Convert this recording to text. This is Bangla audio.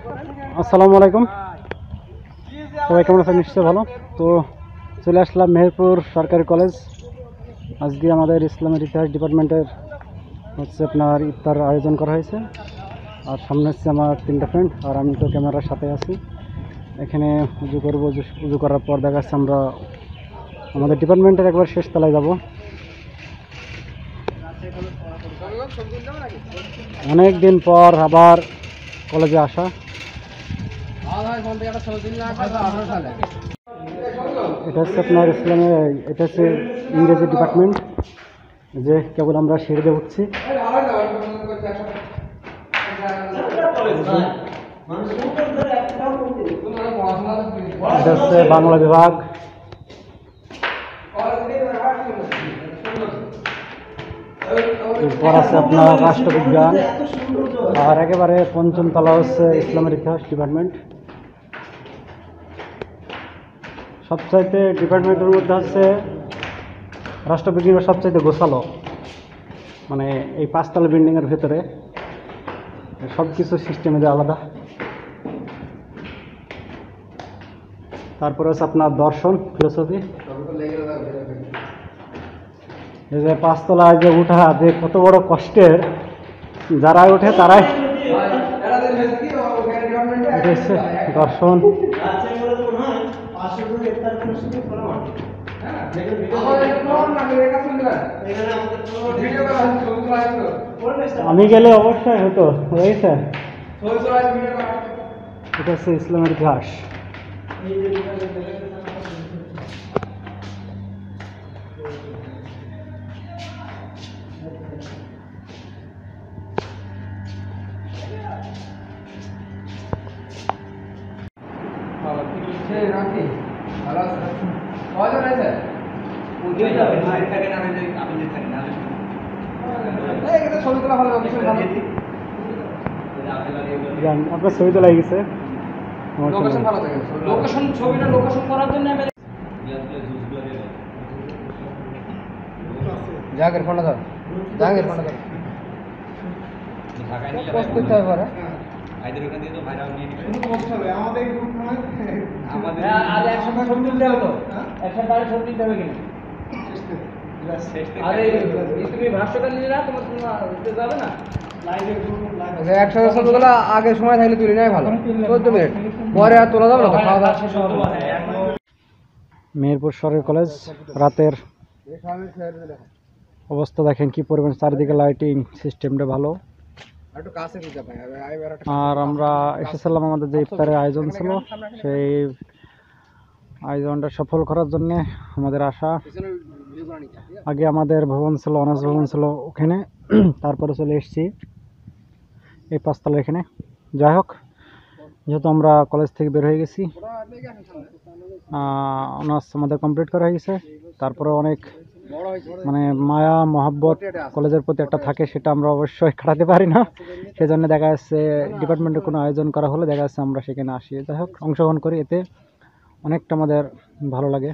আসসালামু আলাইকুম, সবাই কেমন আছেন? নিশ্চয়ই ভালো। তো চলে আসলাম মেহেরপুর সরকারি কলেজ। আজকে আমাদের ইসলামের ইতিহাস ডিপার্টমেন্টের আপনার ইফতার আয়োজন করা হয়েছে। আর সামনে হচ্ছে আমার 3টা ফ্রেন্ড, আর আমি তো ক্যামেরার সাথে আছি। এখানে উজু করবো, উজু করার পর দেখা যাচ্ছে আমরা আমাদের ডিপার্টমেন্টের একবার শেষ তলায় যাব। অনেক দিন পর আবার কলেজে আসা। এটা হচ্ছে আপনার ইসলামের, এটা হচ্ছে ইংরেজি ডিপার্টমেন্ট, যে কেবল আমরা সিঁড়িতে উঠছি। এটা হচ্ছে বাংলা বিভাগ। এরপর আছে আপনার রাষ্ট্রবিজ্ঞান, আর একেবারে পঞ্চম তলা হচ্ছে ইসলামের ইতিহাস ডিপার্টমেন্ট। সবচাইতে ডিপার্টমেন্টের মধ্যে হচ্ছে রাষ্ট্রবিজ্ঞান সবচাইতে গোছালো, মানে এই 5তলা বিল্ডিংয়ের ভেতরে সব কিছু সিস্টেমে আলাদা। তারপরে হচ্ছে আপনার দর্শন, ফিলোসফি। এই যে 5তলায় যে উঠা যে কত বড় কষ্টের, যারা ওঠে তারাই। এটা হচ্ছে দর্শন। আমি গেলে অবশ্যই হতো, হয়েছে। এটা হচ্ছে ইসলামের ইতিহাস। আপনার ছবি তো লাগে গেছে। জাহাঙ্গীর ফোনটা ধর, জাহাঙ্গীর ফোনটা ধর। আগে সময় থাকলে তুলে নেয় ভালো, 14 মিনিট পরে আর তোলা যাবে না। খাওয়া দাওয়া শেষ হবে। মেহেরপুর সরকারি কলেজ রাতের অবস্থা দেখেন কি পরিমাণ, চারিদিকে লাইটিং সিস্টেমটা ভালো। আর আমরা এসেছিলাম আমাদের যে ইফতারের আয়োজন ছিল, সেই আয়োজনটা সফল করার জন্য আমাদের আসা। আগে আমাদের ভবন ছিল, অনার্স ভবন ছিল ওখানে, তারপরে চলে এসেছি এই 5তলা এখানে। যাই হোক, যেহেতু আমরা কলেজ থেকে বের হয়ে গেছি, অনার্স আমাদের কমপ্লিট করা হয়ে গেছে, তারপরে অনেক মানে মায়া মহাব্বত কলেজের প্রতি একটা থাকে, সেটা আমরা অবশ্যই কাটাতে পারি না। সেজন্য দেখা যাচ্ছে ডিপার্টমেন্টে কোনো আয়োজন করা হলে দেখা যাচ্ছে আমরা সেখানে আসি। যাই হোক, অংশগ্রহণ করি, এতে অনেকটা আমাদের ভালো লাগে।